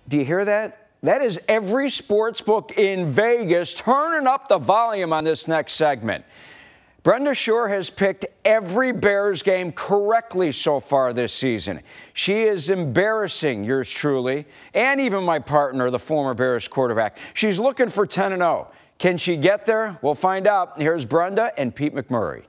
Do you hear that? That is every sports book in Vegas turning up the volume on this next segment. Brenda Shore has picked every Bears game correctly so far this season. She is embarrassing yours truly, and even my partner, the former Bears quarterback. She's looking for 10-0. Can she get there? We'll find out. Here's Brenda and Pete McMurray.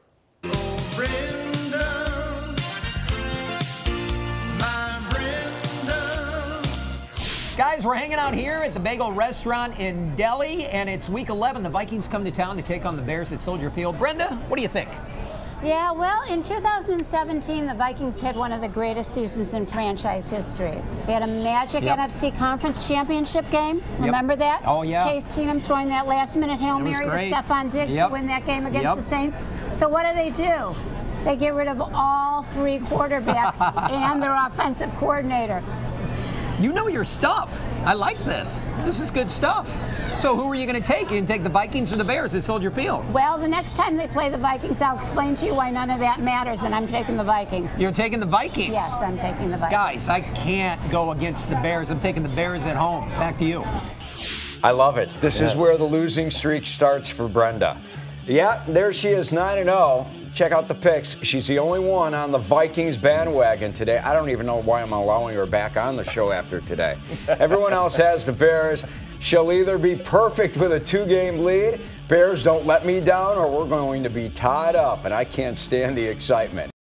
Guys, we're hanging out here at the Bagel Restaurant in Delhi, and it's Week 11. The Vikings come to town to take on the Bears at Soldier Field. Brenda, what do you think? Yeah, well, in 2017, the Vikings had one of the greatest seasons in franchise history. They had a magic NFC Conference Championship game. Remember that? Oh, yeah. Case Keenum throwing that last-minute Hail Mary to Stephon Diggs to win that game against the Saints. So what do? They get rid of all three quarterbacks and their offensive coordinator. You know your stuff. I like this. This is good stuff. So who are you going to take? You can take the Vikings or the Bears at Soldier Field? Well, the next time they play the Vikings, I'll explain to you why none of that matters, and I'm taking the Vikings. You're taking the Vikings? Yes, I'm taking the Vikings. Guys, I can't go against the Bears. I'm taking the Bears at home. Back to you. I love it. This is where the losing streak starts for Brenda. Yeah, there she is, 9-0. Check out the picks. She's the only one on the Vikings bandwagon today. I don't even know why I'm allowing her back on the show after today. Everyone else has the Bears. She'll either be perfect with a 2-game lead, Bears don't let me down, or we're going to be tied up, and I can't stand the excitement.